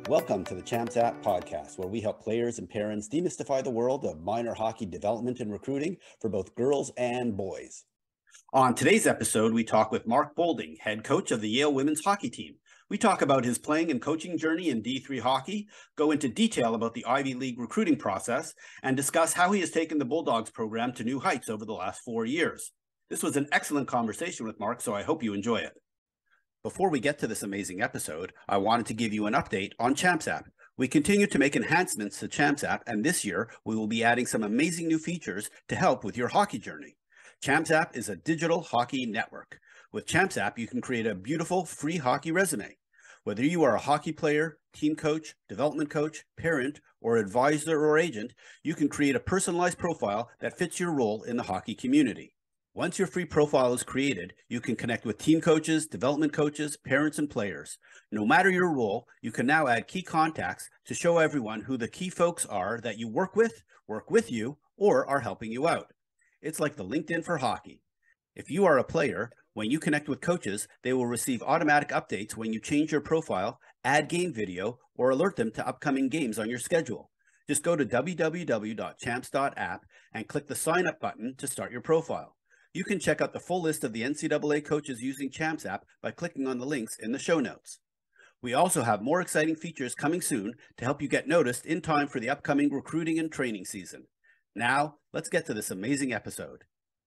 Welcome to the Champs App podcast, where we help players and parents demystify the world of minor hockey development and recruiting for both girls and boys. On today's episode, we talk with Mark Boulding, head coach of the Yale women's hockey team. We talk about his playing and coaching journey in D3 hockey, go into detail about the Ivy League recruiting process, and discuss how he has taken the Bulldogs program to new heights over the last 4 years. This was an excellent conversation with Mark, so I hope you enjoy it. Before we get to this amazing episode, I wanted to give you an update on Champs App. We continue to make enhancements to Champs App, and this year we will be adding some amazing new features to help with your hockey journey. Champs App is a digital hockey network. With Champs App, you can create a beautiful free hockey resume. Whether you are a hockey player, team coach, development coach, parent, or advisor or agent, you can create a personalized profile that fits your role in the hockey community. Once your free profile is created, you can connect with team coaches, development coaches, parents, and players. No matter your role, you can now add key contacts to show everyone who the key folks are that you work with you, or are helping you out. It's like the LinkedIn for hockey. If you are a player, when you connect with coaches, they will receive automatic updates when you change your profile, add game video, or alert them to upcoming games on your schedule. Just go to www.champs.app and click the sign up button to start your profile. You can check out the full list of the NCAA coaches using Champs App by clicking on the links in the show notes. We also have more exciting features coming soon to help you get noticed in time for the upcoming recruiting and training season. Now, let's get to this amazing episode.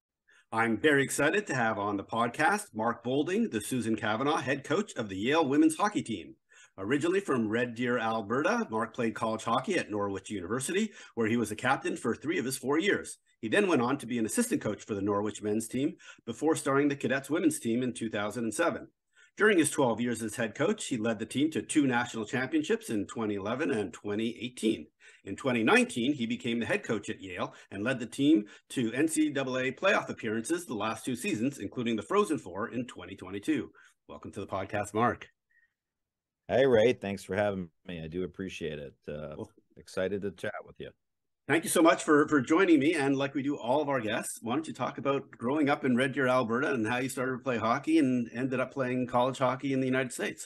I'm very excited to have on the podcast Mark Boulding, the Susan Kavanaugh head coach of the Yale women's hockey team. Originally from Red Deer, Alberta, Mark played college hockey at Norwich University, where he was a captain for 3 of his 4 years. He then went on to be an assistant coach for the Norwich men's team before starting the Cadets women's team in 2007. During his 12 years as head coach, he led the team to 2 national championships in 2011 and 2018. In 2019, he became the head coach at Yale and led the team to NCAA playoff appearances the last 2 seasons, including the Frozen Four in 2022. Welcome to the podcast, Mark. Hey, Ray. Thanks for having me. I do appreciate it. Excited to chat with you. Thank you so much for joining me. And like we do all of our guests, why don't you talk about growing up in Red Deer, Alberta, and how you started to play hockey and ended up playing college hockey in the United States?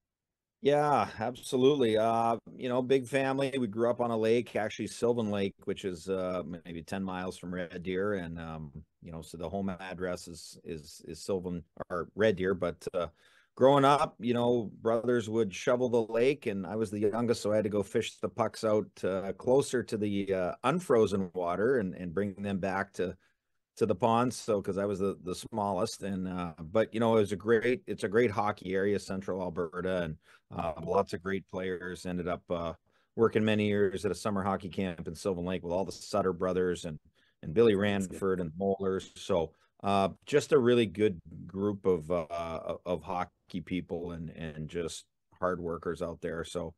Yeah, absolutely. Big family. We grew up on a lake, actually Sylvan Lake, which is maybe 10 miles from Red Deer. And, so the home address is Sylvan or Red Deer. But growing up, brothers would shovel the lake, and I was the youngest, so I had to go fish the pucks out closer to the unfrozen water and bring them back to the ponds. So because I was the smallest, and but it's a great hockey area, Central Alberta, and lots of great players. Ended up working many years at a summer hockey camp in Sylvan Lake with all the Sutter brothers and Billy Ranford and Mollers. So just a really good group of hockey people and just hard workers out there. So,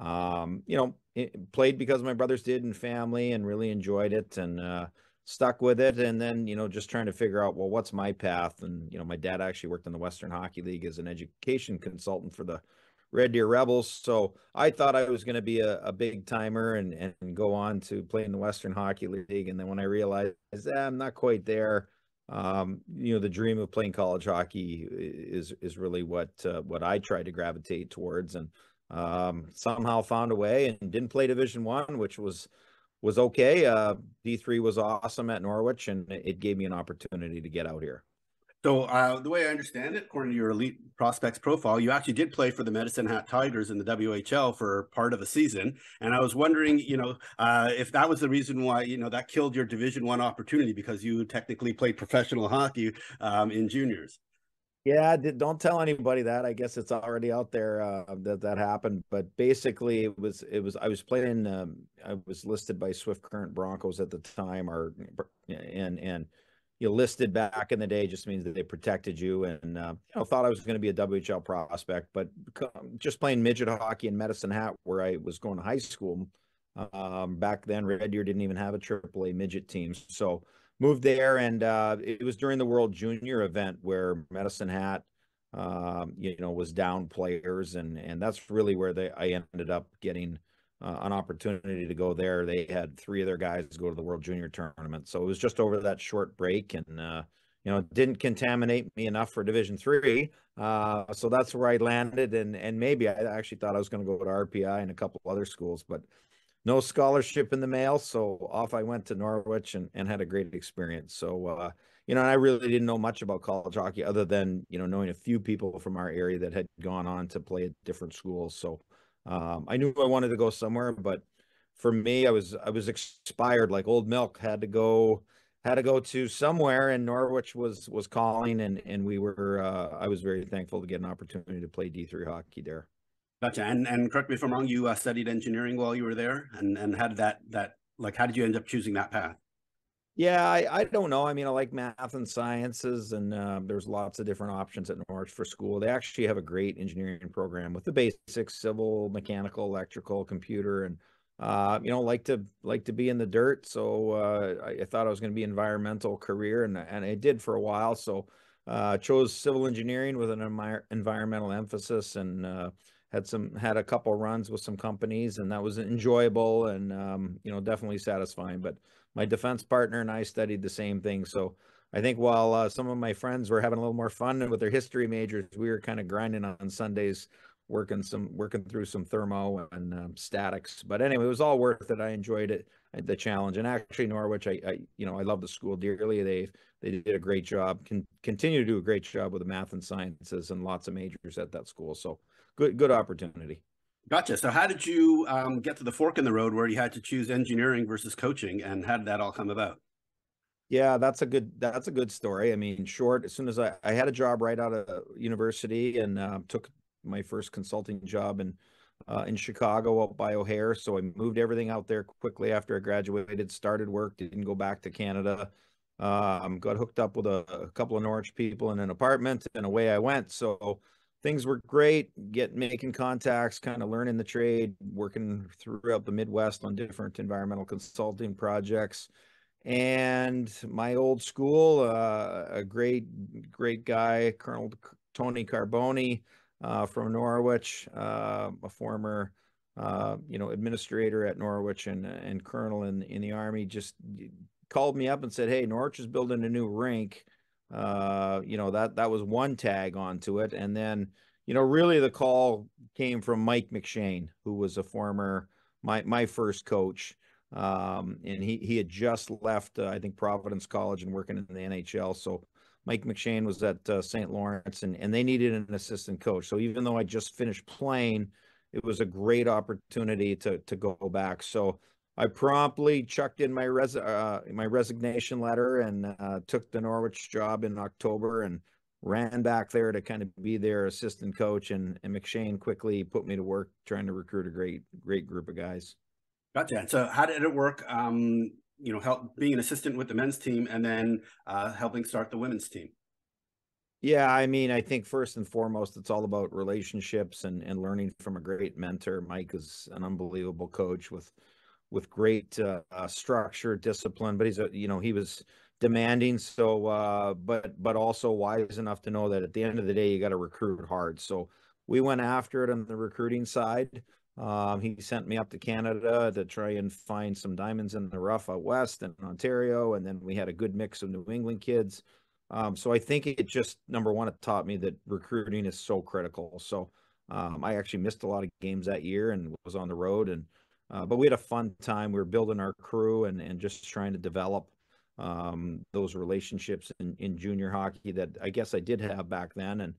played because my brothers did and family, and really enjoyed it and stuck with it. And then, just trying to figure out, well, what's my path? And, my dad actually worked in the Western Hockey League as an education consultant for the Red Deer Rebels. So I thought I was going to be a big timer and go on to play in the Western Hockey League. And then when I realized I'm not quite there, the dream of playing college hockey is really what I tried to gravitate towards, and somehow found a way and didn't play Division I, which was okay. D3 was awesome at Norwich, and it gave me an opportunity to get out here. So the way I understand it, according to your elite prospects profile, you actually did play for the Medicine Hat Tigers in the WHL for part of a season. And I was wondering, if that was the reason why, that killed your Division I opportunity, because you technically played professional hockey in juniors. Yeah, don't tell anybody that. I guess it's already out there that happened. But basically, it was I was playing. I was listed by Swift Current Broncos at the time, and listed back in the day just means that they protected you, and thought I was going to be a WHL prospect, but just playing midget hockey in Medicine Hat, where I was going to high school back then, Red Deer didn't even have a AAA midget team, so moved there, and it was during the World Junior event where Medicine Hat was down players, and that's really where I ended up getting an opportunity to go there. They had 3 of their guys go to the World Junior tournament. So it was just over that short break, and didn't contaminate me enough for Division III. So that's where I landed, and maybe I actually thought I was going to go to RPI and a couple of other schools, but no scholarship in the mail. So off I went to Norwich and had a great experience. So, and I really didn't know much about college hockey other than, knowing a few people from our area that had gone on to play at different schools. So I knew I wanted to go somewhere, but for me, I was expired. Like old milk, had to go to somewhere, and Norwich was calling, and we were I was very thankful to get an opportunity to play D3 hockey there. Gotcha. And correct me if I'm wrong, you studied engineering while you were there, and how did that like how did you end up choosing that path? Yeah, I don't know. I mean, I like math and sciences, and there's lots of different options at Norwich for school. They actually have a great engineering program with the basics: civil, mechanical, electrical, computer, and like to be in the dirt. So I thought I was going to be environmental career, and I did for a while. So chose civil engineering with an environmental emphasis, and had a couple runs with some companies, and that was enjoyable and definitely satisfying. But my defense partner and I studied the same thing. So I think while some of my friends were having a little more fun with their history majors, we were kind of grinding on Sundays, working through some thermo and statics. But anyway, it was all worth it. I enjoyed it, the challenge. And actually, Norwich, I love the school dearly. They did a great job, continue to do a great job with the math and sciences and lots of majors at that school. So good opportunity. Gotcha. So how did you get to the fork in the road where you had to choose engineering versus coaching, and how did that all come about? Yeah, that's a good story. I mean, short, as soon as I had a job right out of university, and took my first consulting job in Chicago up by O'Hare. So I moved everything out there quickly after I graduated, started work, didn't go back to Canada. Got hooked up with a couple of Norwich people in an apartment, and away I went. So things were great, making contacts, kind of learning the trade, working throughout the Midwest on different environmental consulting projects. And my old school, a great guy, Colonel Tony Carboni, from Norwich, a former administrator at Norwich and colonel in the Army, just called me up and said, "Hey, Norwich is building a new rink." That was one tag onto it. And then, really the call came from Mike McShane, who was a former my first coach. And he had just left, I think, Providence College and working in the NHL. So Mike McShane was at St. Lawrence, and they needed an assistant coach. So even though I just finished playing, it was a great opportunity to go back. So I promptly chucked in my resignation letter, and took the Norwich job in October, and ran back there to kind of be their assistant coach. And McShane quickly put me to work trying to recruit a great group of guys. Gotcha. And so how did it work? Help being an assistant with the men's team, and then helping start the women's team. Yeah, I mean, I think first and foremost, it's all about relationships and learning from a great mentor. Mike is an unbelievable coach with great structure, discipline, but he was demanding. So, but also wise enough to know that at the end of the day, you got to recruit hard. So we went after it on the recruiting side. He sent me up to Canada to try and find some diamonds in the rough out west and Ontario, and then we had a good mix of New England kids. So I think it just, number one, it taught me that recruiting is so critical. So I actually missed a lot of games that year and was on the road, and but we had a fun time. We were building our crew and just trying to develop those relationships in junior hockey that I guess I did have back then. And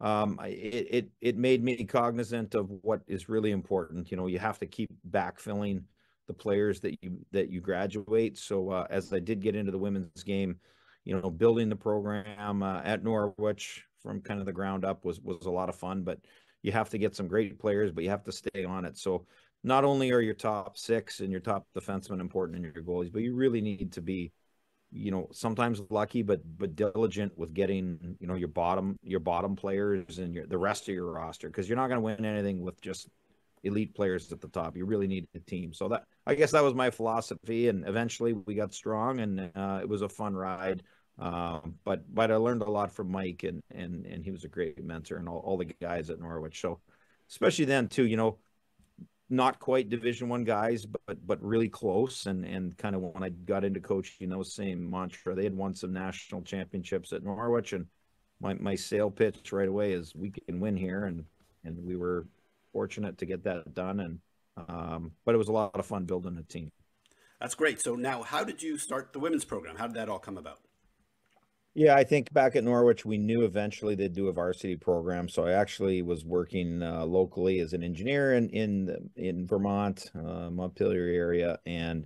it made me cognizant of what is really important. You have to keep backfilling the players that you graduate. So as I did get into the women's game, building the program at Norwich from kind of the ground up was a lot of fun. But you have to get some great players, but you have to stay on it. So not only are your top six and your top defensemen important in your goalies, but you really need to be, sometimes lucky, but diligent with getting, your bottom players and the rest of your roster, because you're not going to win anything with just elite players at the top. You really need a team. So I guess that was my philosophy, and eventually we got strong, and it was a fun ride. But I learned a lot from Mike, and he was a great mentor, and all the guys at Norwich. So especially then too, not quite Division I guys, but really close. And kind of when I got into coaching, those same mantra. They had won some national championships at Norwich, and my sale pitch right away is we can win here, and we were fortunate to get that done. And but it was a lot of fun building a team. That's great. So now, how did you start the women's program? How did that all come about? Yeah, I think back at Norwich, we knew eventually they'd do a varsity program. So I actually was working locally as an engineer in Vermont, Montpelier area, and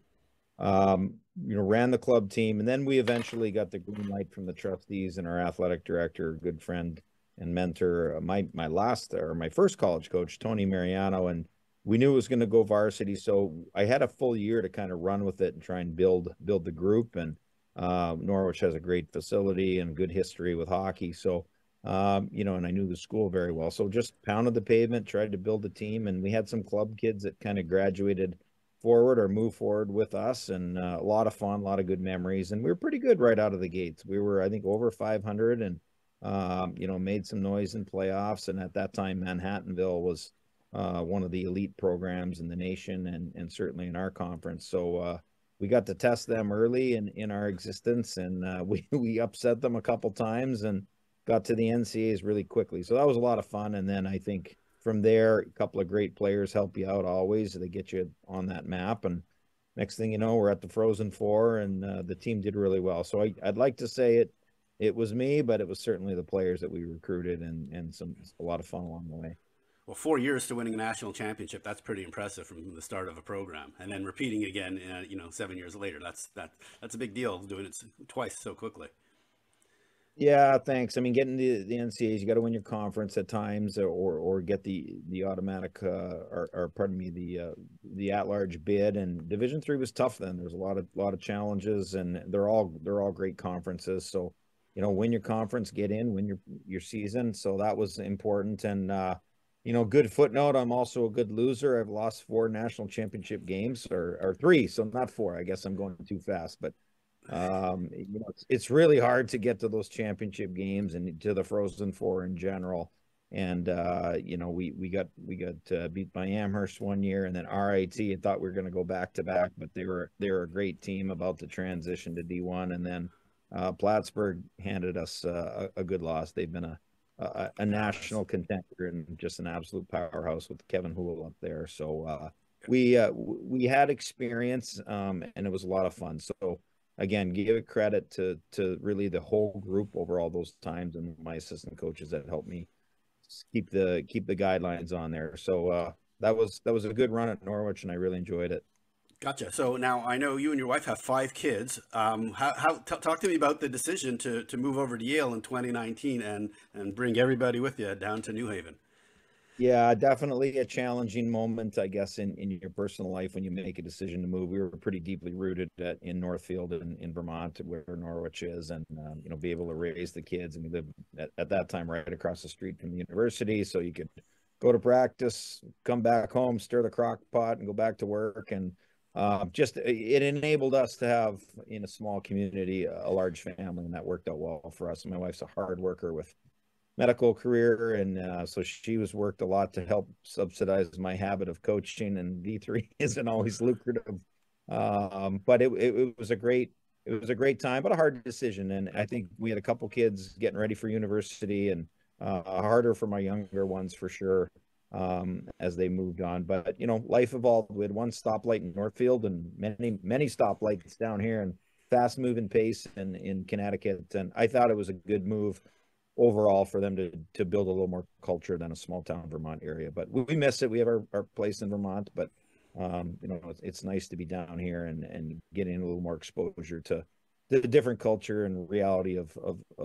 ran the club team. And then we eventually got the green light from the trustees and our athletic director, good friend and mentor, my first college coach, Tony Mariano, and we knew it was going to go varsity. So I had a full year to kind of run with it and try and build the group. And Norwich has a great facility and good history with hockey. So, and I knew the school very well. So just pounded the pavement, tried to build a team. And we had some club kids that kind of graduated forward or move forward with us, and a lot of fun, a lot of good memories. And we were pretty good right out of the gates. We were, I think, over 500 and, made some noise in playoffs. And at that time, Manhattanville was one of the elite programs in the nation and certainly in our conference. So, we got to test them early in our existence, and we upset them a couple times and got to the NCAAs really quickly. So that was a lot of fun. And then I think from there, a couple of great players help you out always. They get you on that map. And next thing you know, we're at the Frozen Four, and the team did really well. So I'd like to say it was me, but it was certainly the players that we recruited and a lot of fun along the way. Well, 4 years to winning a national championship, that's pretty impressive from the start of a program. And then repeating again, 7 years later, that's a big deal, doing it twice so quickly. Yeah, thanks. I mean, getting the NCAAs, you got to win your conference at times, or get the automatic, or pardon me, the at-large bid. And Division III was tough then. There's a lot of challenges, and they're all great conferences. So, win your conference, get in, win your season. So that was important. And good footnote, I'm also a good loser. I've lost 4 national championship games, or 3, so not 4. I guess I'm going too fast, but it's really hard to get to those championship games and to the Frozen Four in general. And we got beat by Amherst one year, and then RIT. I thought we were going to go back to back, but they were a great team about to transition to D1. And then Plattsburgh handed us a good loss. They've been a national contender and just an absolute powerhouse with Kevin Houle up there. So we had experience, and it was a lot of fun. So again, give credit to really the whole group over all those times, and my assistant coaches that helped me keep the guidelines on there. So that was a good run at Norwich, and I really enjoyed it. Gotcha. So now I know you and your wife have 5 kids. Talk to me about the decision to move over to Yale in 2019 and bring everybody with you down to New Haven. Yeah, definitely a challenging moment, I guess, in your personal life when you make a decision to move. We were pretty deeply rooted in Northfield in Vermont, where Norwich is, and be able to raise the kids. And we lived at that time right across the street from the university, so you could go to practice, come back home, stir the crock pot, and go back to work. And it enabled us to have, in a small community, a large family, and that worked out well for us. And my wife's a hard worker with medical career, and so she was worked a lot to help subsidize my habit of coaching, and D3 isn't always lucrative, but it was a great time, but a hard decision. And I think we had a couple kids getting ready for university, and harder for my younger ones for sure, as they moved on. But life evolved. We had one stoplight in Northfield and many stoplights down here, and fast moving pace in Connecticut. And I thought it was a good move overall for them to build a little more culture than a small town Vermont area. But we miss it. We have our place in Vermont, but it's nice to be down here and getting a little more exposure to the different culture and reality of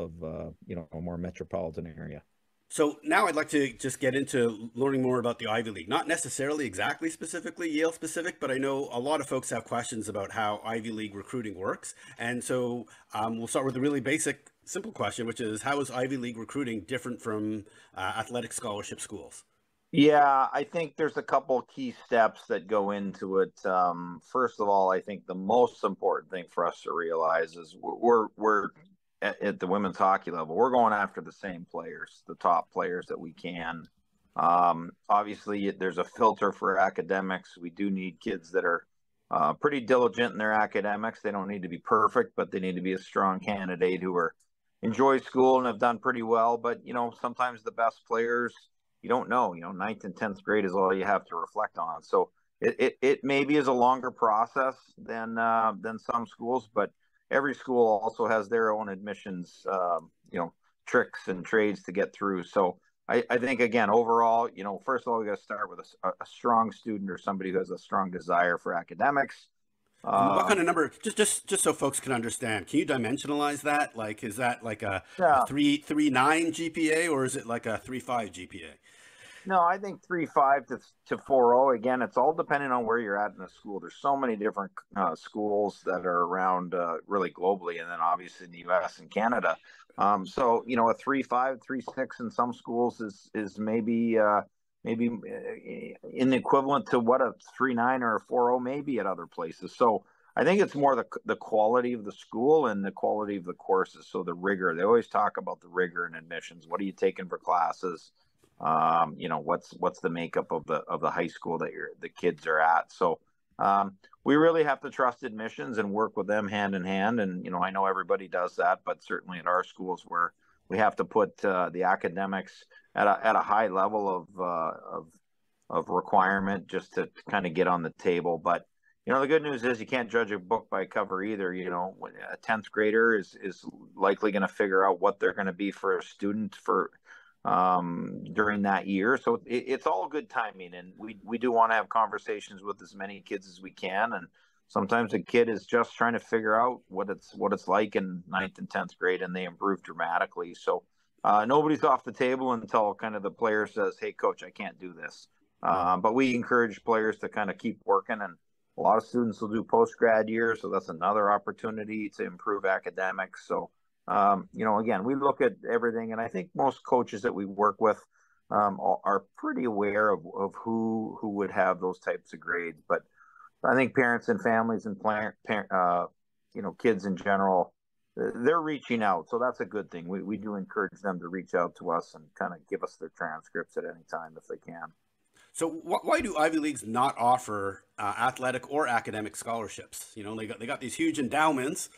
a more metropolitan area. So now I'd like to just get into learning more about the Ivy League. Not necessarily exactly specifically Yale specific, but I know a lot of folks have questions about how Ivy League recruiting works. And so we'll start with a really basic, simple question, which is, how is Ivy League recruiting different from athletic scholarship schools? Yeah, I think there's a couple key steps that go into it. First of all, I think the most important thing for us to realize is we're at the women's hockey level. We're going after the same players, the top players that we can. Obviously, there's a filter for academics. We do need kids that are pretty diligent in their academics. They don't need to be perfect, but they need to be a strong candidate who enjoy school and have done pretty well. But, sometimes the best players, you don't know. Ninth and 10th grade is all you have to reflect on. So it maybe is a longer process than some schools, but every school also has their own admissions, tricks and trades to get through. So I think, again, overall, first of all, we got to start with a strong student or somebody who has a strong desire for academics. And what kind of number? Just so folks can understand, can you dimensionalize that? Like, is that like a 3.9 GPA, or is it like a 3.5 GPA? No, I think 3.5 to 4.0. Again, it's all depending on where you're at in the school. There's so many different schools that are around really globally, and then obviously in the U.S. and Canada. So a 3.5, 3.6 in some schools is maybe in the equivalent to what a 3.9 or a 4.0 may be at other places. So I think it's more the quality of the school and the quality of the courses. So the rigor. They always talk about the rigor in admissions. What are you taking for classes? What's the makeup of the high school that the kids are at. So we really have to trust admissions and work with them hand in hand. And I know everybody does that, but certainly at our schools where we have to put the academics at a high level of requirement just to kind of get on the table. But the good news is you can't judge a book by cover either. A 10th grader is likely going to figure out what they're going to be for a student for during that year. So it's all good timing, and we do want to have conversations with as many kids as we can. And sometimes a kid is just trying to figure out what it's like in 9th and 10th grade, and they improve dramatically. So nobody's off the table until kind of the player says, "Hey, coach, I can't do this." But we encourage players to kind of keep working, and a lot of students will do post-grad years, so that's another opportunity to improve academics. So again, we look at everything, and I think most coaches that we work with are pretty aware of who would have those types of grades. But I think parents and families and kids in general, they're reaching out, so that's a good thing. We do encourage them to reach out to us and kind of give us their transcripts at any time if they can. So why do Ivy Leagues not offer athletic or academic scholarships? They got these huge endowments.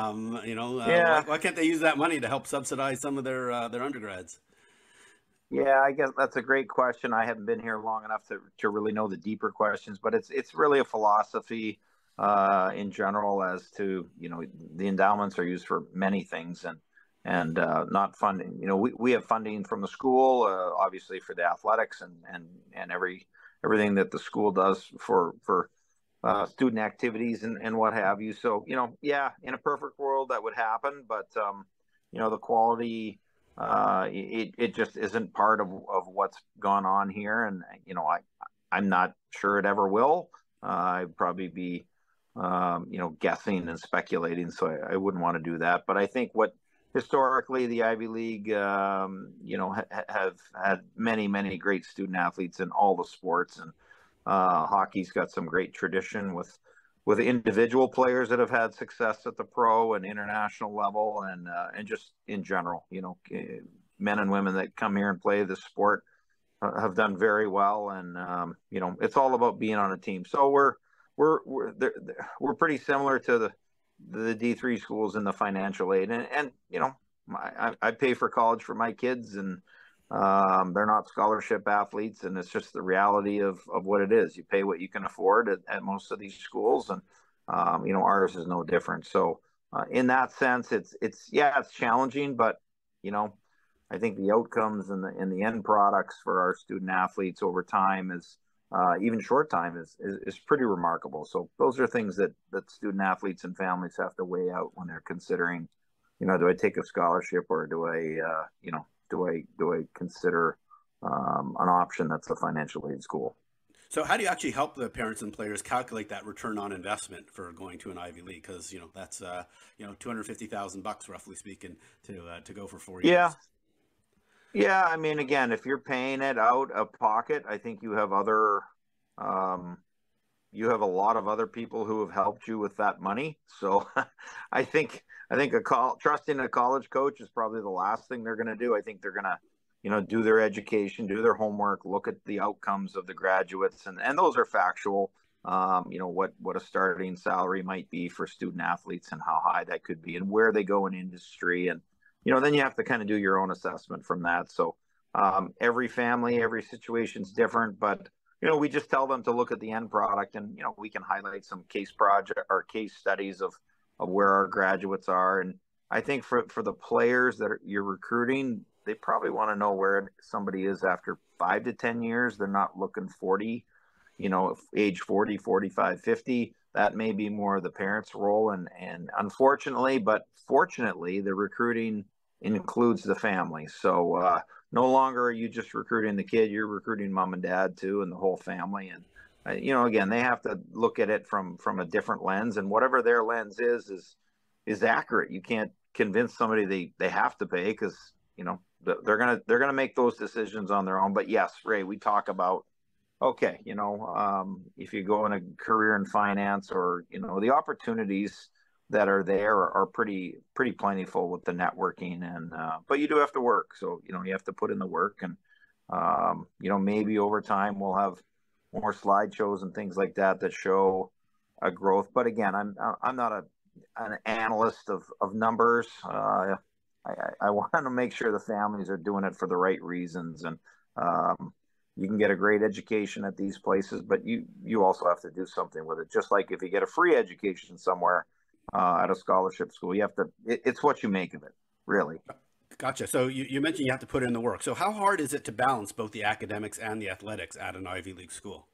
Why can't they use that money to help subsidize some of their undergrads? Yeah, I guess that's a great question. I haven't been here long enough to really know the deeper questions, but it's really a philosophy in general as to the endowments are used for many things and not funding. We have funding from the school, obviously for the athletics and everything that the school does for student activities and what have you. So, in a perfect world that would happen, but the quality, it just isn't part of what's gone on here. And, I'm not sure it ever will. I'd probably be, guessing and speculating. So I wouldn't want to do that. But I think historically, the Ivy League, have had many, many great student athletes in all the sports, and hockey's got some great tradition with individual players that have had success at the pro and international level, and just in general, men and women that come here and play this sport have done very well, and it's all about being on a team. So we're pretty similar to the D3 schools in the financial aid, and I pay for college for my kids, and they're not scholarship athletes, and it's just the reality of what it is. You pay what you can afford at most of these schools, and ours is no different. So in that sense, it's challenging, but I think the outcomes and the end products for our student athletes over time is even short time is pretty remarkable. So those are things that student athletes and families have to weigh out when they're considering, do I take a scholarship, or do I consider an option that's a financial aid school? So how do you actually help the parents and players calculate that return on investment for going to an Ivy League? Because that's $250,000 roughly speaking to go for 4 years. Yeah. I mean, again, if you're paying it out of pocket, I think you have a lot of other people who have helped you with that money. So I think trusting a college coach is probably the last thing they're going to do. I think they're going to do their education, do their homework, look at the outcomes of the graduates, and those are factual. What a starting salary might be for student athletes and how high that could be and where they go in industry. And, then you have to kind of do your own assessment from that. So every family, every situation's different, but, we just tell them to look at the end product, and, we can highlight some case project or case studies of where our graduates are. And I think for the players that you're recruiting, they probably want to know where somebody is after 5 to 10 years. They're not looking 40, age 40, 45, 50. That may be more the parents' role. And unfortunately, but fortunately, the recruiting includes the family. So no longer are you just recruiting the kid, you're recruiting mom and dad too, and the whole family. And, again, they have to look at it from a different lens, and whatever their lens is accurate. You can't convince somebody they have to pay, because, they're going to make those decisions on their own. But yes, Ray, we talk about, okay, if you go in a career in finance, or, the opportunities that are there are pretty plentiful with the networking, and but you do have to work. So, you have to put in the work, and, maybe over time we'll have more slideshows and things like that show a growth. But again, I'm not an analyst of numbers. I want to make sure the families are doing it for the right reasons. And you can get a great education at these places, but you also have to do something with it. Just like if you get a free education somewhere at a scholarship school, it's what you make of it, really. Gotcha. So you mentioned you have to put in the work. So how hard is it to balance both the academics and the athletics at an Ivy League school?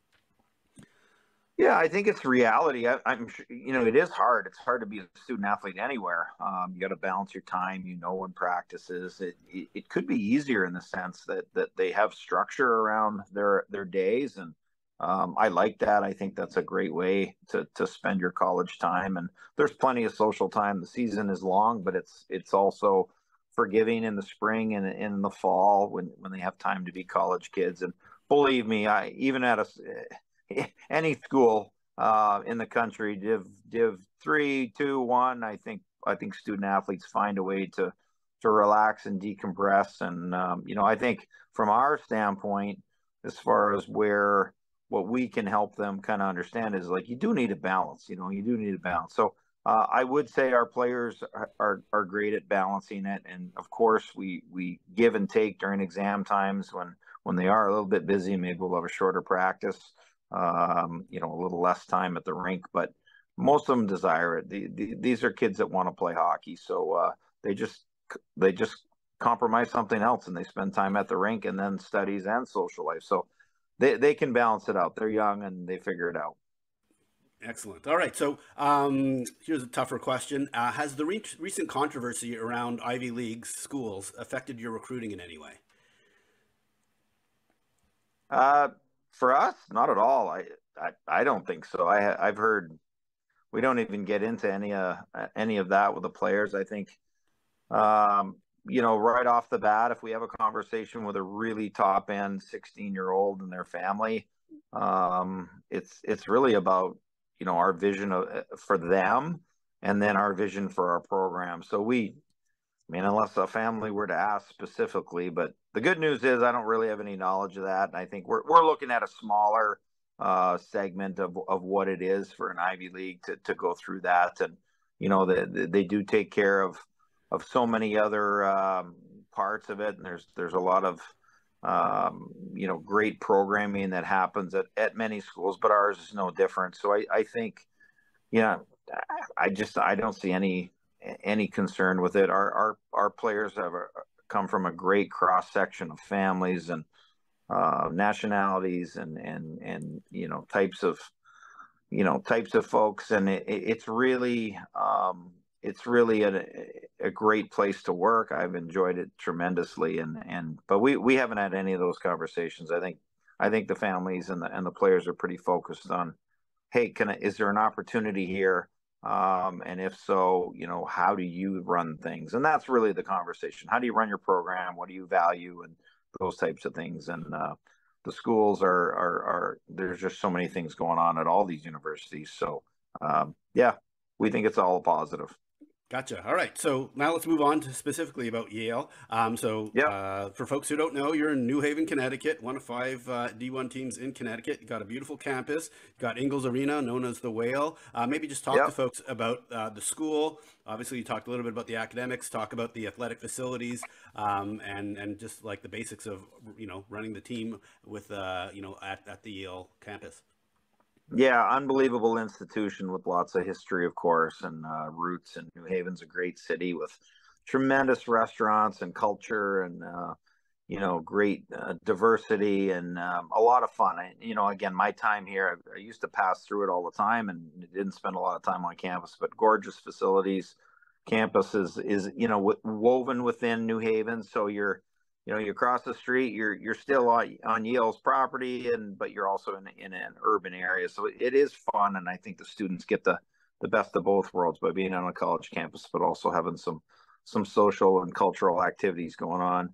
Yeah, I think it's reality. I'm sure, it is hard. It's hard to be a student athlete anywhere. You got to balance your time, in practices. It could be easier in the sense that they have structure around their days. And I like that. I think that's a great way to spend your college time. And there's plenty of social time. The season is long, but it's also forgiving in the spring and in the fall when they have time to be college kids. And believe me, even at any school in the country, Div 3, 2, 1, I think student athletes find a way to relax and decompress. And I think from our standpoint, as far as what we can help them kind of understand is, like, you do need a balance. You do need a balance. So I would say our players are great at balancing it, and of course we give and take during exam times when they are a little bit busy. Maybe we'll have a shorter practice. A little less time at the rink, but most of them desire it. These are kids that want to play hockey, so they just compromise something else, and they spend time at the rink and then studies and social life. So they can balance it out. They're young and they figure it out. Excellent. All right. So here's a tougher question. Has the recent controversy around Ivy League schools affected your recruiting in any way? For us, not at all. I don't think so. I've heard we don't even get into any of that with the players. I think, right off the bat, if we have a conversation with a really top end 16-year-old and their family, it's really about, our vision for them, and then our vision for our program. So unless a family were to ask specifically, but the good news is I don't really have any knowledge of that. And I think we're looking at a smaller segment of what it is for an Ivy League to go through that. And, they do take care of so many other parts of it. And there's a lot of, great programming that happens at many schools, but ours is no different. So I think, I don't see any concern with it. Our players have come from a great cross section of families and nationalities and types of folks, and it's really a great place to work. I've enjoyed it tremendously, but we haven't had any of those conversations. I think the families and the players are pretty focused on, hey, is there an opportunity here? And if so, how do you run things? And that's really the conversation. How do you run your program? What do you value? And those types of things. And the schools are there's just so many things going on at all these universities. So, we think it's all a positive. Gotcha. All right. So now let's move on to specifically about Yale. Yep. For folks who don't know, you're in New Haven, Connecticut, one of five D1 teams in Connecticut. You got a beautiful campus. You got Ingalls Arena, known as the Whale. Maybe just talk to Yep. folks about the school. Obviously, you talked a little bit about the academics. Talk about the athletic facilities, and just like the basics of running the team with at the Yale campus. Yeah, unbelievable institution with lots of history, of course, and roots. And New Haven's a great city with tremendous restaurants and culture, and great diversity, and a lot of fun. Again, my time here, I used to pass through it all the time, and didn't spend a lot of time on campus. But gorgeous facilities. Campus is woven within New Haven, so you cross the street, you're still on Yale's property, but you're also in an urban area. So it is fun, and I think the students get the best of both worlds by being on a college campus, but also having some social and cultural activities going on.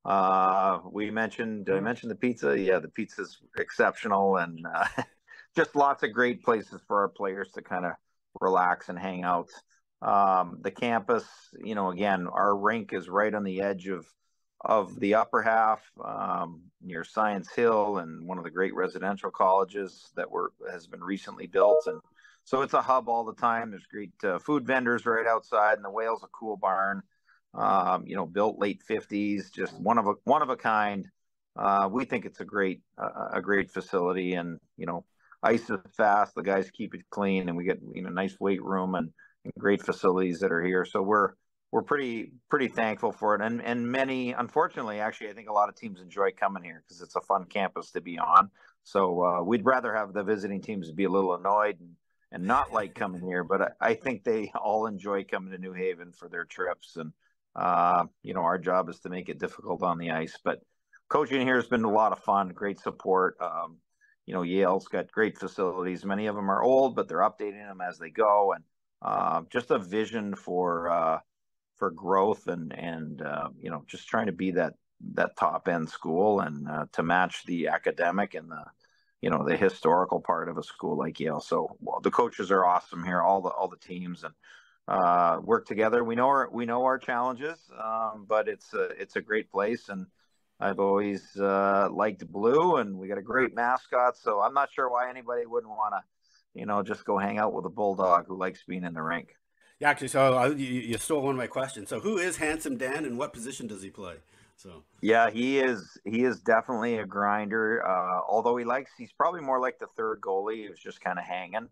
Did I mention the pizza? Yeah, the pizza's exceptional, and just lots of great places for our players to kind of relax and hang out. The campus, again, our rink is right on the edge of the upper half, near Science Hill, and one of the great residential colleges that has been recently built. And so it's a hub all the time. There's great food vendors right outside, and the Whale's a cool barn, built late 50s, just one of a kind. We think it's a great facility, and ice is fast. The guys keep it clean, and we get nice weight room and great facilities that are here. So we're pretty thankful for it, and many, unfortunately, actually, I think a lot of teams enjoy coming here because it's a fun campus to be on. So we'd rather have the visiting teams be a little annoyed and not like coming here, but I think they all enjoy coming to New Haven for their trips, and our job is to make it difficult on the ice. But coaching here has been a lot of fun, great support. Yale's got great facilities. Many of them are old, but they're updating them as they go, and just a vision for growth, and just trying to be that top end school, and to match the academic and the historical part of a school like Yale. So the coaches are awesome here, all the teams, and work together. We know our challenges, but it's a great place, and I've always liked blue, and we got a great mascot. So I'm not sure why anybody wouldn't want to just go hang out with a Bulldog who likes being in the rink. Yeah, actually, so you stole one of my questions. So who is Handsome Dan, and what position does he play? So yeah, he is definitely a grinder. Although he's probably more like the third goalie. He was just kind of hanging.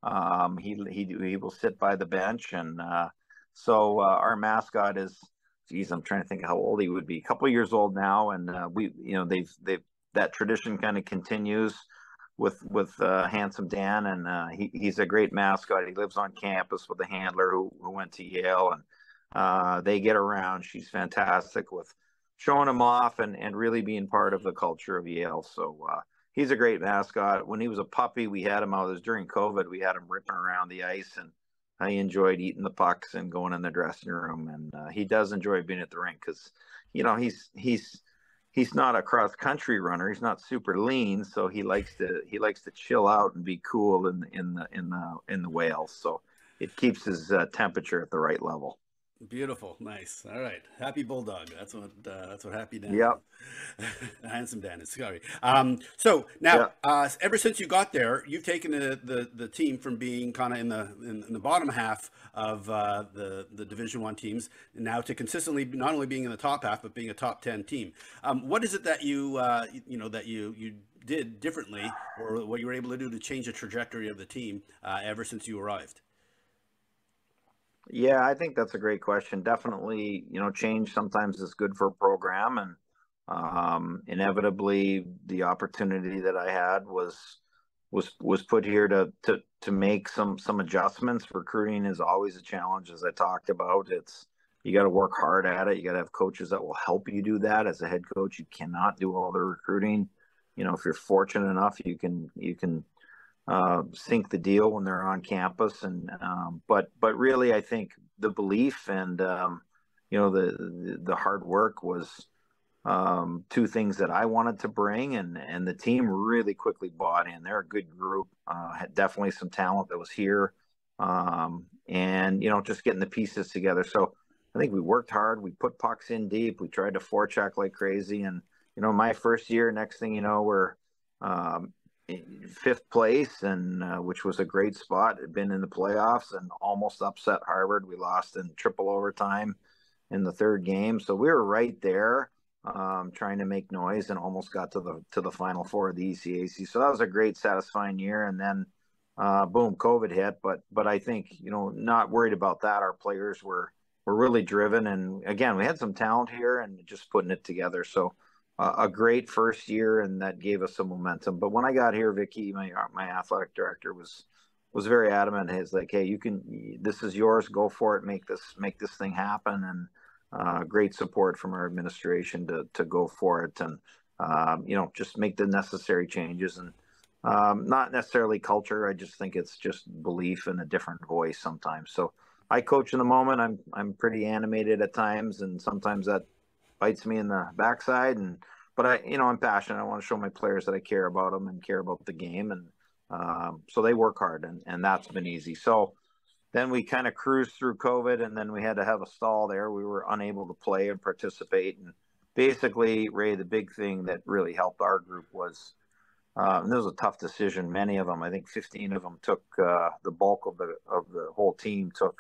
He will sit by the bench, and so our mascot is, geez, I'm trying to think of how old he would be. A couple of years old now, and they've that tradition kind of continues with Handsome Dan, and he's a great mascot. He lives on campus with a handler who went to Yale, and they get around. She's fantastic with showing him off, and really being part of the culture of Yale. So he's a great mascot. When he was a puppy, we had him out. It was during COVID. We had him ripping around the ice, and he enjoyed eating the pucks and going in the dressing room. And he does enjoy being at the rink because he's not a cross country runner. He's not super lean, so he likes to chill out and be cool in the Whales. So it keeps his temperature at the right level. beautiful, nice. All right, happy Bulldog. That's what Happy Dan. Yep. Handsome Dan is. Sorry. So now, ever since you got there, you've taken the team from being kind of in the bottom half of the Division I teams, now to consistently not only being in the top half but being a top 10 team. What is it that you did differently, or what you were able to do to change the trajectory of the team ever since you arrived? Yeah, I think that's a great question. Definitely, change sometimes is good for a program, and inevitably the opportunity that I had was put here to make some adjustments. Recruiting is always a challenge, as I talked about. You got to work hard at it. You got to have coaches that will help you do that. As a head coach, you cannot do all the recruiting. If you're fortunate enough, you can sink the deal when they're on campus, and but really, I think the belief and the hard work was two things that I wanted to bring, and the team really quickly bought in. They're a good group, had definitely some talent that was here, and just getting the pieces together. So I think we worked hard. We put pucks in deep. We tried to forecheck like crazy. And my first year, next thing you know, we're in fifth place, and which was a great spot. Had been in the playoffs and almost upset Harvard. We lost in triple overtime in the third game, so we were right there, trying to make noise, and almost got to the Final Four of the ECAC. So that was a great, satisfying year. And then, boom, COVID hit. But I think not worried about that. Our players were really driven, and again, we had some talent here, and just putting it together. So a great first year, and that gave us some momentum. But when I got here, Vicky, my athletic director, was very adamant. He's like, "Hey, this is yours. Go for it. Make this thing happen." And great support from our administration to go for it, and just make the necessary changes. And not necessarily culture. I just think it's just belief and a different voice sometimes. So I coach in the moment. I'm pretty animated at times, and sometimes that bites me in the backside. But I'm passionate. I want to show my players that I care about them and care about the game. And so they work hard, and that's been easy. So then we kind of cruised through COVID, and then we had to have a stall there. We were unable to play and participate. And basically, Ray, the big thing that really helped our group was, and this was a tough decision. Many of them, I think 15 of them, took the bulk of the whole team took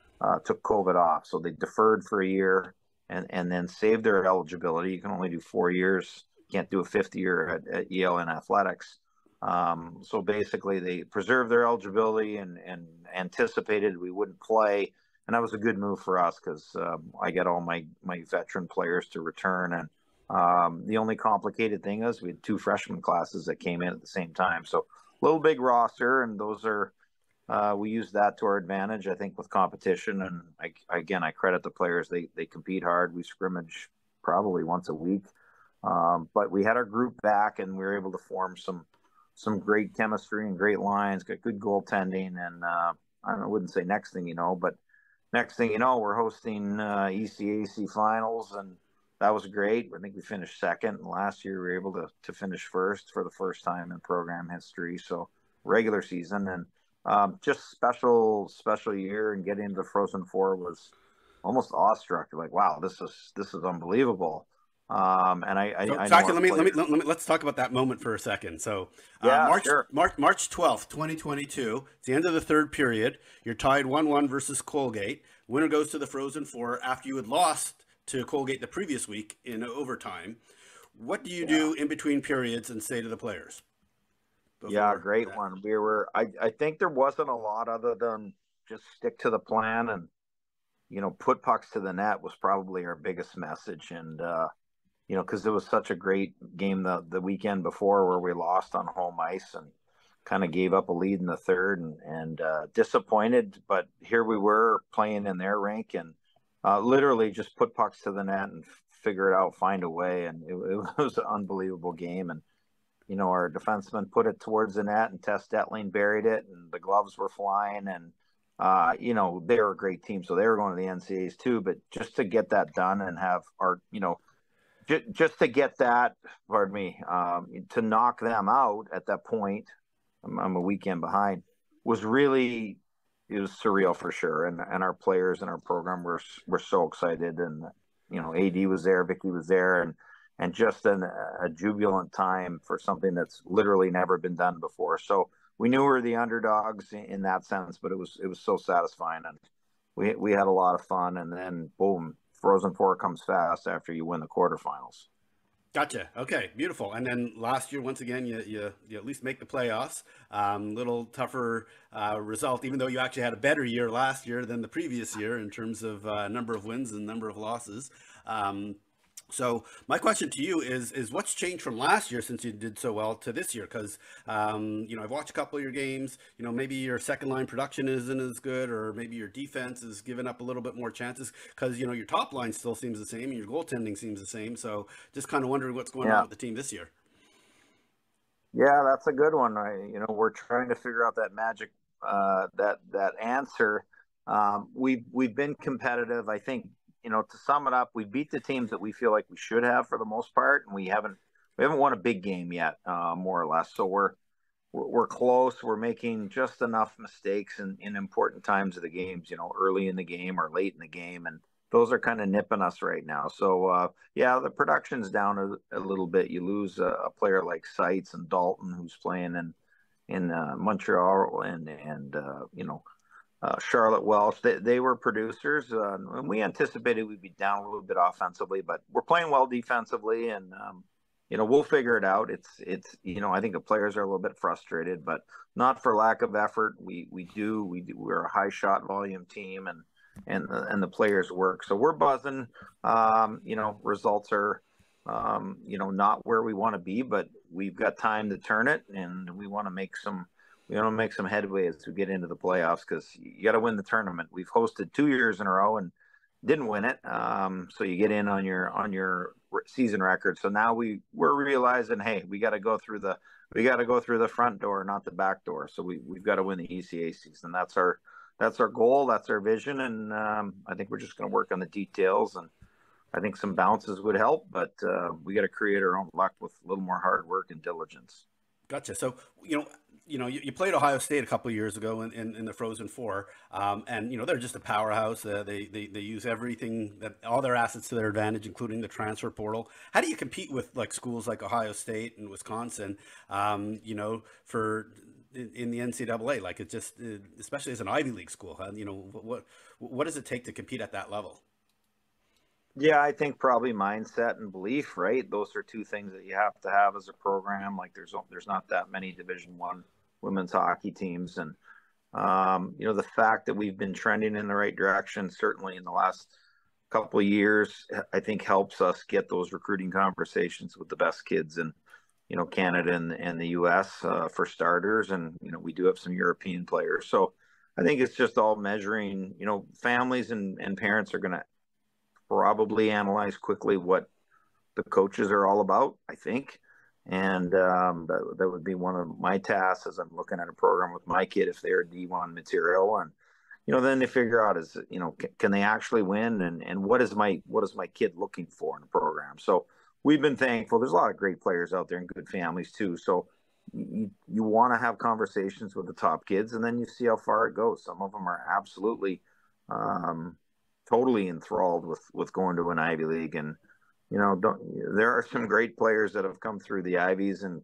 COVID off. So they deferred for a year, and then saved their eligibility. You can only do 4 years. You can't do a fifth year at Yale in athletics. So basically, they preserved their eligibility and anticipated we wouldn't play. And that was a good move for us, because I get all my veteran players to return. And the only complicated thing is we had 2 freshman classes that came in at the same time. So a little big roster, and those are we use that to our advantage, I think, with competition. And I credit the players. They compete hard. We scrimmage probably once a week. But we had our group back, and we were able to form some great chemistry and great lines, got good goaltending. And I wouldn't say next thing you know, but next thing you know, we're hosting ECAC finals, and that was great. I think we finished second. And last year we were able to finish first for the first time in program history. So regular season, and just special year. And getting into the Frozen Four was almost awestruck. Like, wow, this is unbelievable. And I Jackie, let's talk about that moment for a second. So March 12th, 2022, it's the end of the third period. You're tied 1-1 versus Colgate. Winner goes to the Frozen Four after you had lost to Colgate the previous week in overtime. What do you do in between periods and say to the players? Great one. I think there wasn't a lot other than just stick to the plan, and put pucks to the net was probably our biggest message. And because it was such a great game the weekend before, where we lost on home ice and kind of gave up a lead in the third, and disappointed. But here we were playing in their rink, and literally just put pucks to the net and figure it out, find a way. And it was an unbelievable game. And our defenseman put it towards the net, and Tess Detling buried it, and the gloves were flying. And they were a great team, so they were going to the NCAAs too. But just to get that done and have our just to get that, to knock them out at that point, I'm a weekend behind, it was surreal for sure. And our players and our program were so excited. And, AD was there, Vicky was there, and just a jubilant time for something that's literally never been done before. So we knew we were the underdogs in that sense, but it was so satisfying. And we had a lot of fun. And then, boom, Frozen Four comes fast after you win the quarterfinals. Gotcha. Okay, beautiful. And then last year, once again, you at least make the playoffs. Little tougher result, even though you actually had a better year last year than the previous year in terms of number of wins and number of losses. So my question to you is what's changed from last year, since you did so well, to this year? Because, I've watched a couple of your games. Maybe your second line production isn't as good, or maybe your defense is giving up a little bit more chances, because, your top line still seems the same and your goaltending seems the same. So just kind of wondering what's going on with the team this year. Yeah, that's a good one. We're trying to figure out that magic, that answer. We've been competitive. I think, to sum it up, we beat the teams that we feel like we should have for the most part, and we haven't won a big game yet, more or less. So we're we're close. We're making just enough mistakes in important times of the games, early in the game or late in the game. And those are kind of nipping us right now. So, yeah, the production's down a little bit. You lose a player like Seitz and Dalton, who's playing in Montreal, and Charlotte Welsh. They were producers, and we anticipated we'd be down a little bit offensively, but we're playing well defensively, and we'll figure it out. It's I think the players are a little bit frustrated, but not for lack of effort. We're a high shot volume team, and the players work. So we're buzzing. Results are not where we want to be, but we've got time to turn it, and we want to make some headway as we get into the playoffs, because you got to win the tournament. We've hosted 2 years in a row and didn't win it. So you get in on your season record. So now we're realizing, hey, we got to go through the front door, not the back door. So we've got to win the ECA season. That's our goal. That's our vision. And I think we're just going to work on the details, and I think some bounces would help, but we got to create our own luck with a little more hard work and diligence. Gotcha. So, you played Ohio State a couple of years ago in the Frozen Four, and they're just a powerhouse. They use all their assets to their advantage, including the transfer portal. How do you compete with schools like Ohio State and Wisconsin? For in the NCAA, it's just especially as an Ivy League school. What does it take to compete at that level? Yeah, I think probably mindset and belief, right? Those are two things that you have to have as a program. There's not that many Division I women's hockey teams, and the fact that we've been trending in the right direction, certainly in the last couple of years, I think helps us get those recruiting conversations with the best kids in Canada and the U.S. For starters, and we do have some European players. So I think it's just all measuring. Families and parents are going to probably analyze quickly what the coaches are all about, I think. And that would be one of my tasks as I'm looking at a program with my kid, if they're D1 material. And, then they figure out can they actually win? And what is my kid looking for in a program? So we've been thankful. There's a lot of great players out there and good families too. So you want to have conversations with the top kids, and then you see how far it goes. Some of them are absolutely totally enthralled with going to an Ivy League, and there are some great players that have come through the Ivies, and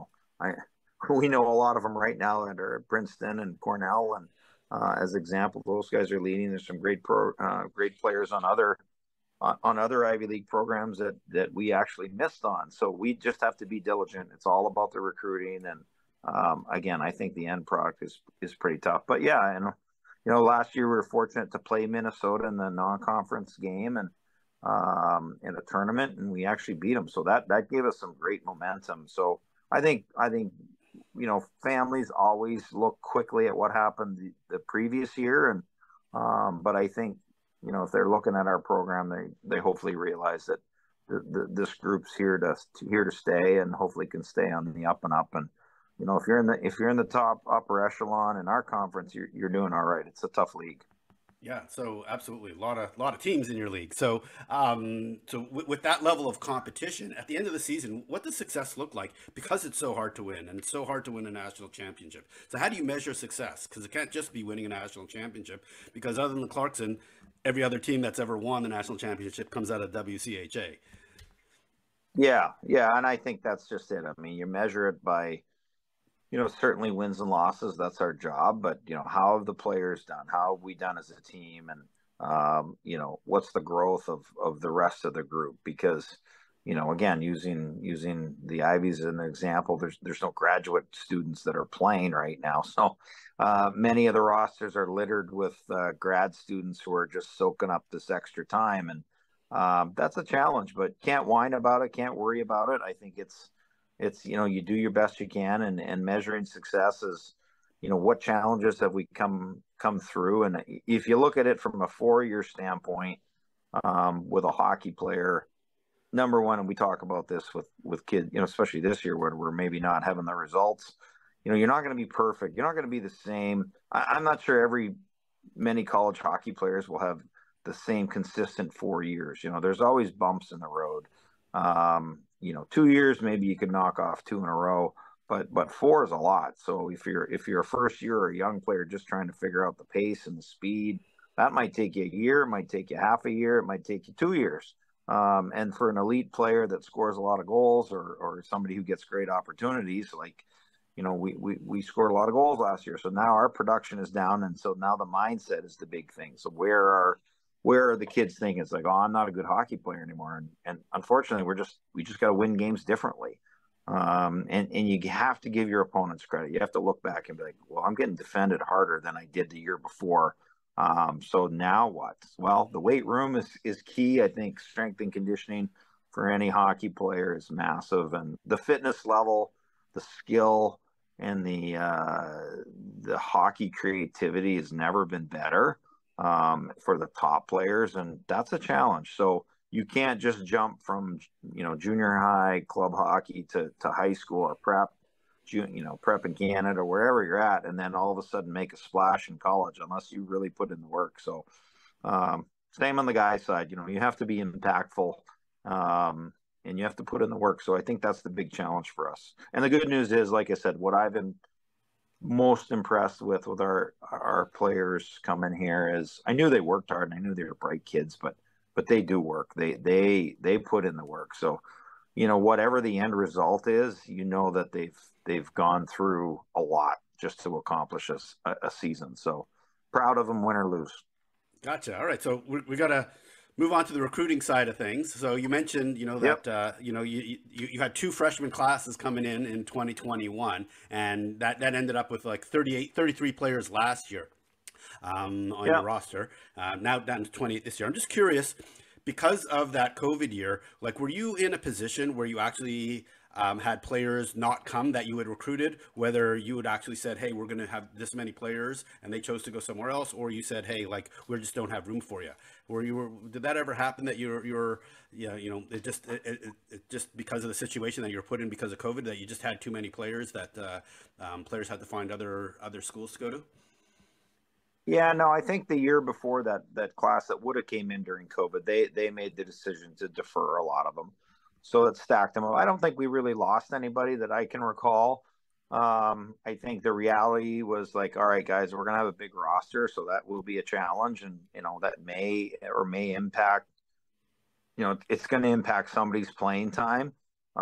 we know a lot of them right now that are at Princeton and Cornell, and as example, those guys are leading. There's some great players on other Ivy League programs that we actually missed on. So we just have to be diligent. It's all about the recruiting, and again, I think the end product is pretty tough. But yeah, and last year we were fortunate to play Minnesota in the non-conference game and in a tournament, and we actually beat them. So that gave us some great momentum. So I think families always look quickly at what happened the previous year, and but I think if they're looking at our program, they hopefully realize that this group's here to stay, and hopefully can stay on the up and up. And if you're in the top upper echelon in our conference, you're doing all right. It's a tough league. Yeah, so absolutely, a lot of teams in your league. So, with that level of competition at the end of the season, what does success look like? Because it's so hard to win, and it's so hard to win a national championship. So, how do you measure success? Because it can't just be winning a national championship. Because other than Clarkson, every other team that's ever won the national championship comes out of WCHA. Yeah, and I think that's just it. I mean, you measure it by certainly wins and losses. That's our job. But, how have the players done? How have we done as a team? And, what's the growth of the rest of the group? Because, again, using the Ivies as an example, there's no graduate students that are playing right now. So many of the rosters are littered with grad students who are just soaking up this extra time. And that's a challenge, but can't whine about it. Can't worry about it. I think it's you do your best you can, and measuring success is what challenges have we come through. And if you look at it from a 4-year standpoint, with a hockey player, number one, and we talk about this with kids, especially this year where we're maybe not having the results, you're not going to be perfect. You're not going to be the same. I'm not sure many college hockey players will have the same consistent 4 years. There's always bumps in the road. 2 years, maybe you could knock off 2 in a row. but 4 is a lot. So if you're a first year or a young player just trying to figure out the pace and the speed, that might take you a year, it might take you half a year, it might take you 2 years. And for an elite player that scores a lot of goals, or somebody who gets great opportunities, like, we scored a lot of goals last year. So now our production is down, and so now the mindset is the big thing. So where are the kids thinking? It's like, oh, I'm not a good hockey player anymore. And unfortunately, we just got to win games differently. And you have to give your opponents credit. You have to look back and be like, well, I'm getting defended harder than I did the year before. So now what? Well, the weight room is key. I think strength and conditioning for any hockey player is massive, and the fitness level, the skill, and the hockey creativity has never been better for the top players, and that's a challenge. So you can't just jump from junior high club hockey to high school or prep, prep in Canada or wherever you're at, and then all of a sudden make a splash in college unless you really put in the work. So same on the guy side. You have to be impactful, and you have to put in the work. So I think that's the big challenge for us. And the good news is, like I said, what I've been most impressed with our players coming here is, I knew they worked hard and I knew they were bright kids, but they do work. They put in the work. So, whatever the end result is, that they've gone through a lot just to accomplish a season. So proud of them, win or lose. Gotcha. All right. So we got to move on to the recruiting side of things. So you mentioned, that, you had 2 freshman classes coming in 2021, and that ended up with like 33 players last year on your roster. Now down to 28 this year. I'm just curious, because of that COVID year, like, were you in a position where you actually had players not come that you had recruited, whether you had actually said, hey, we're going to have this many players, and they chose to go somewhere else, or you said, hey, like, we just don't have room for you? Did that ever happen, that it just because of the situation that you were put in because of COVID, that you just had too many players, that players had to find other schools to go to? Yeah, no, I think the year before that class that would have came in during COVID, they made the decision to defer a lot of them. So it stacked them up. I don't think we really lost anybody that I can recall. I think the reality was like, all right, guys, we're going to have a big roster, so that will be a challenge. And, that may impact, it's going to impact somebody's playing time.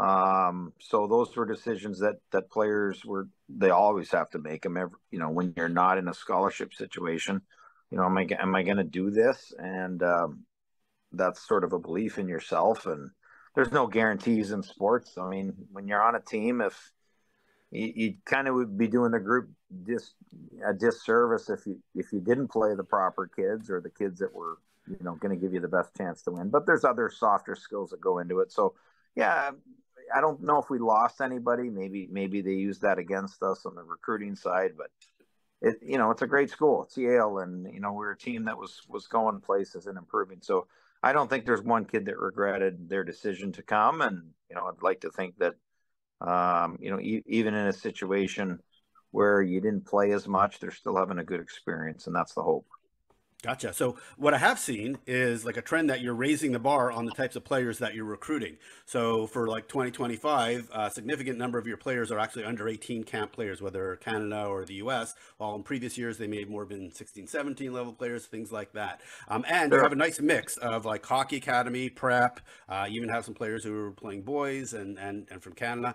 So those were decisions that players they always have to make them when you're not in a scholarship situation. Am I going to do this? And that's sort of a belief in yourself, and there's no guarantees in sports. I mean, when you're on a team, if you kind of would be doing the group a disservice if you didn't play the proper kids, or the kids that were going to give you the best chance to win. But there's other softer skills that go into it. So yeah, I don't know if we lost anybody. Maybe they used that against us on the recruiting side, but it's a great school. It's Yale, and we're a team that was going places and improving. So I don't think there's one kid that regretted their decision to come. And I'd like to think that even in a situation where you didn't play as much, they're still having a good experience, and that's the hope. Gotcha. So what I have seen is like a trend that you're raising the bar on the types of players that you're recruiting. So for like 2025, a significant number of your players are actually under 18 camp players, whether Canada or the US, while in previous years they may have more been 16, 17 level players, things like that. And you have a nice mix of like hockey academy, prep, you even have some players who are playing boys and from Canada.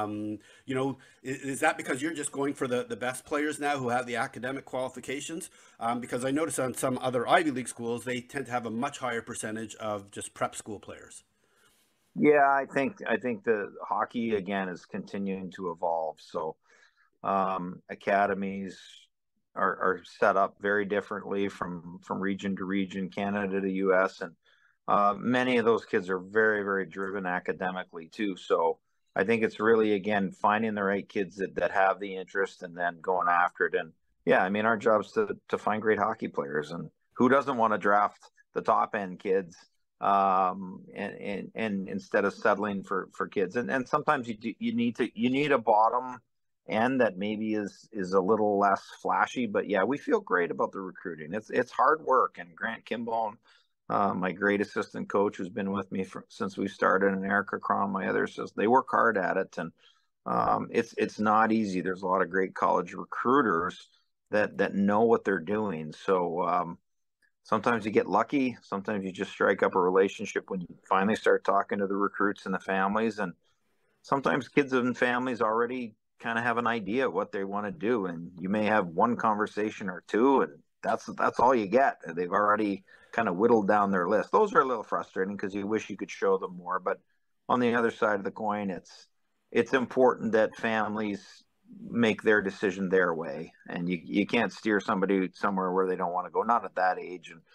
Is that because you're just going for the best players now who have the academic qualifications? Because I noticed on some other Ivy League schools, they tend to have a much higher percentage of just prep school players. Yeah, I think the hockey again is continuing to evolve. So academies are set up very differently from region to region, Canada to US, and many of those kids are very, very driven academically too. So I think it's really, again, finding the right kids that have the interest and then going after it. And yeah, I mean, our job's to find great hockey players, and who doesn't want to draft the top end kids, and instead of settling for kids. And sometimes you need a bottom end that maybe is a little less flashy, but yeah, we feel great about the recruiting. It's hard work, and Grant Kimbone, my great assistant coach, who's been with me since we started, and Erica Cron, my other assistant, they work hard at it. And it's not easy. There's a lot of great college recruiters that know what they're doing. So sometimes you get lucky. Sometimes you just strike up a relationship when you finally start talking to the recruits and the families. And sometimes kids and families already kind of have an idea of what they want to do, and you may have one conversation or two, and that's all you get. They've already kind of whittled down their list. Those are a little frustrating because you wish you could show them more. But on the other side of the coin, it's important that families make their decision their way, and you can't steer somebody somewhere where they don't want to go, not at that age. And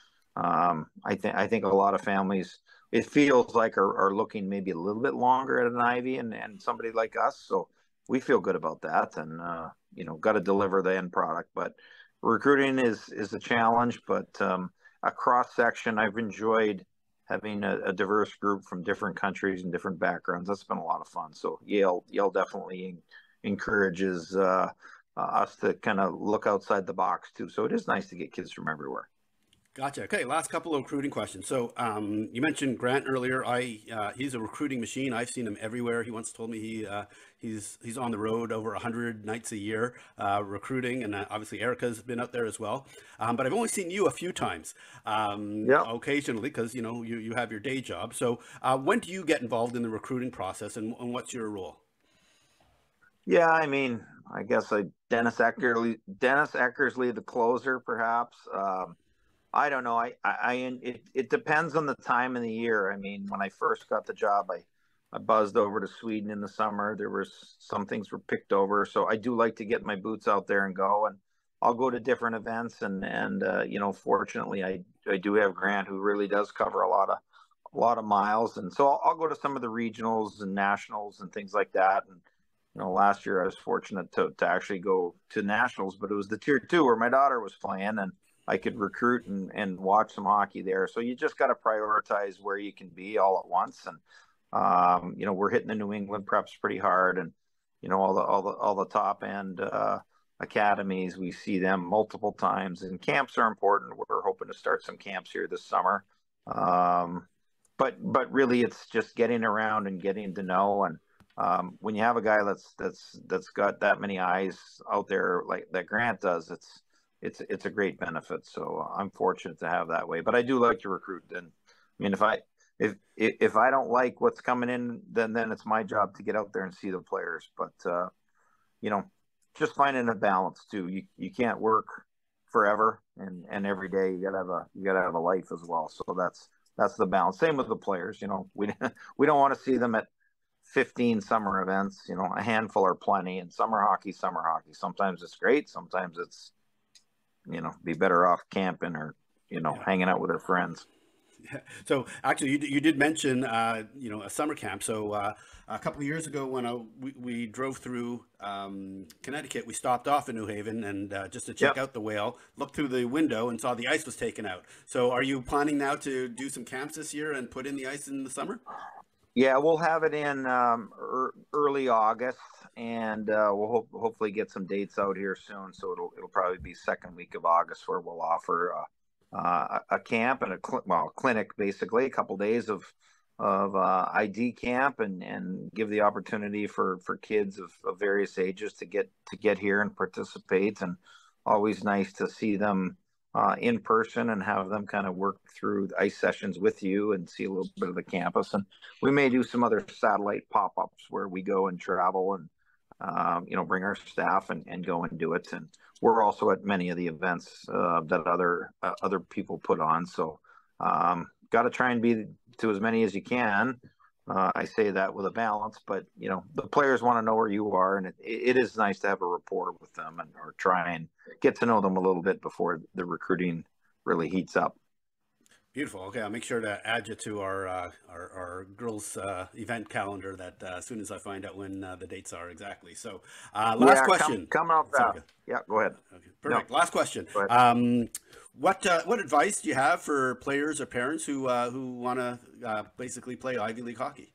I think a lot of families, it feels like, are looking maybe a little bit longer at an Ivy and somebody like us. So we feel good about that, and got to deliver the end product. But recruiting is a challenge, but a cross section. I've enjoyed having a diverse group from different countries and different backgrounds. That's been a lot of fun. So Yale definitely encourages us to kind of look outside the box too. So it is nice to get kids from everywhere. Gotcha. Okay, last couple of recruiting questions. So you mentioned Grant earlier. He's a recruiting machine. I've seen him everywhere. He once told me he's on the road over 100 nights a year recruiting, and obviously Erica's been out there as well. But I've only seen you a few times, occasionally, because you have your day job. So when do you get involved in the recruiting process, and what's your role? Yeah, I mean, I guess Dennis Eckersley, the closer, perhaps. I don't know. It depends on the time of the year. I mean, when I first got the job, I buzzed over to Sweden in the summer. There was some things were picked over, so I do like to get my boots out there and go. And I'll go to different events, and fortunately, I do have Grant, who really does cover a lot of miles, and so I'll go to some of the regionals and nationals and things like that. And last year I was fortunate to actually go to nationals, but it was the Tier 2 where my daughter was playing, and I could recruit and watch some hockey there. So you just got to prioritize where you can be all at once. And we're hitting the New England preps pretty hard, and all the top end academies. We see them multiple times, and camps are important. We're hoping to start some camps here this summer. But really, it's just getting around and getting to know. And when you have a guy that's got that many eyes out there like that Grant does, it's a great benefit. So I'm fortunate to have that way. But I do like to recruit. And I mean, if I don't like what's coming in, then it's my job to get out there and see the players. But just finding a balance too. You can't work forever and every day. You gotta have a life as well. So that's the balance. Same with the players. We don't want to see them at 15 summer events. A handful are plenty. And summer hockey. Sometimes it's great. Sometimes it's be better off camping or hanging out with their friends. Yeah. So actually, you did mention a summer camp. So a couple of years ago, when we drove through Connecticut, we stopped off in New Haven and just to check out the Whale, looked through the window and saw the ice was taken out. So are you planning now to do some camps this year and put in the ice in the summer? Yeah, we'll have it in early August, and we'll hopefully get some dates out here soon. So it'll probably be second week of August where we'll offer a camp and a clinic, basically a couple days of ID camp, and give the opportunity for kids of various ages to get here and participate. And always nice to see them in person and have them kind of work through the ice sessions with you and see a little bit of the campus. And we may do some other satellite pop-ups where we go and travel and bring our staff and go and do it. And we're also at many of the events that other people put on. So got to try and be to as many as you can. I say that with a balance, but the players want to know where you are, and it is nice to have a rapport with them or try and get to know them a little bit before the recruiting really heats up. Beautiful. Okay, I'll make sure to add you to our girls event calendar that as soon as I find out when the dates are exactly. So last question. Coming off that. Yeah, go ahead. Okay, perfect. No. Last question. What advice do you have for players or parents who want to basically play Ivy League hockey?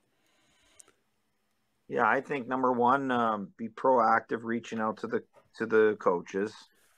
Yeah, I think number one, be proactive, reaching out to the coaches.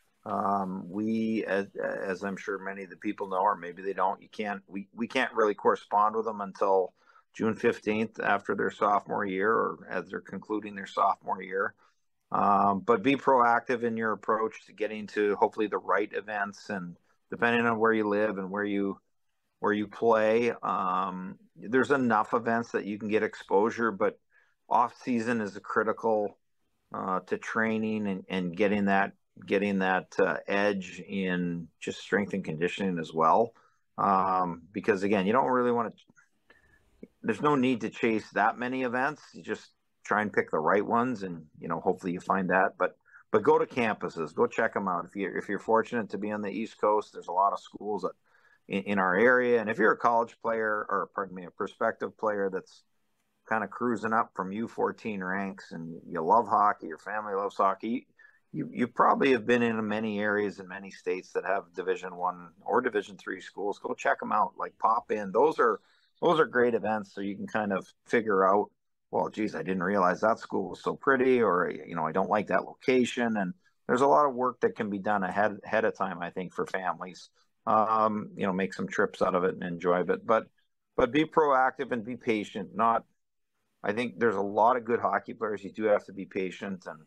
We, as I'm sure many of the people know, or maybe they don't, we can't really correspond with them until June 15th after their sophomore year or as they're concluding their sophomore year. But be proactive in your approach to getting to hopefully the right events, and depending on where you live and where you play, there's enough events that you can get exposure, but off season is critical to training and getting that edge in just strength and conditioning as well. Because again, you don't really want to, there's no need to chase that many events. You just try and pick the right ones, and hopefully you find that. But go to campuses, go check them out. If you're fortunate to be on the East Coast, there's a lot of schools in our area. And if you're a college player, or pardon me, a prospective player that's kind of cruising up from U14 ranks, and you love hockey, your family loves hockey, you probably have been in many areas in many states that have Division I or Division III schools. Go check them out. Like, pop in. Those are great events, so you can kind of figure out, well, geez, I didn't realize that school was so pretty, or I don't like that location. And there's a lot of work that can be done ahead of time, I think, for families. Make some trips out of it and enjoy it. But be proactive and be patient. I think there's a lot of good hockey players. You do have to be patient, and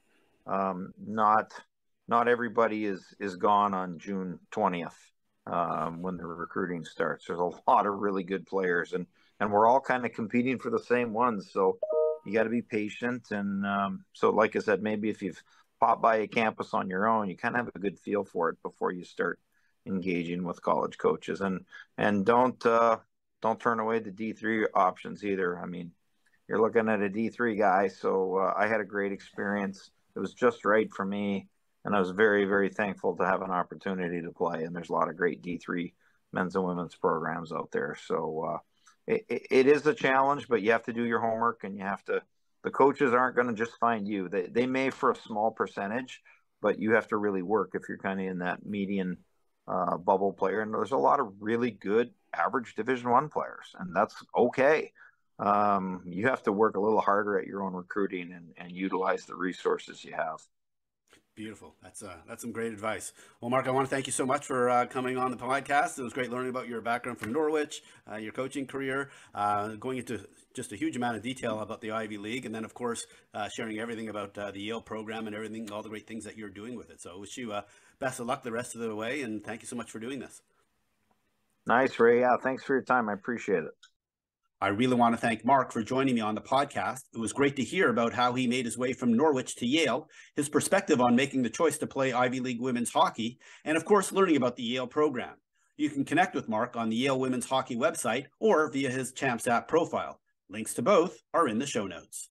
not everybody is gone on June 20th when the recruiting starts. There's a lot of really good players, and we're all kind of competing for the same ones. So you got to be patient. And so, like I said, maybe if you've popped by a campus on your own, you kind of have a good feel for it before you start engaging with college coaches. And don't turn away the D3 options either. I mean, you're looking at a D3 guy. So I had a great experience. It was just right for me, and I was very, very thankful to have an opportunity to play. And there's a lot of great D3 men's and women's programs out there. So it is a challenge, but you have to do your homework, and the coaches aren't going to just find you. They may for a small percentage, but you have to really work if you're kind of in that median bubble player. And there's a lot of really good average Division I players, and that's okay. You have to work a little harder at your own recruiting and utilize the resources you have. Beautiful. That's some great advice. Well, Mark, I want to thank you so much for coming on the podcast. It was great learning about your background from Norwich, your coaching career, going into just a huge amount of detail about the Ivy League, and then, of course, sharing everything about the Yale program and everything, all the great things that you're doing with it. So I wish you best of luck the rest of the way, and thank you so much for doing this. Nice, Ray. Yeah, thanks for your time. I appreciate it. I really want to thank Mark for joining me on the podcast. It was great to hear about how he made his way from Norwich to Yale, his perspective on making the choice to play Ivy League women's hockey, and of course, learning about the Yale program. You can connect with Mark on the Yale Women's Hockey website or via his Champs app profile. Links to both are in the show notes.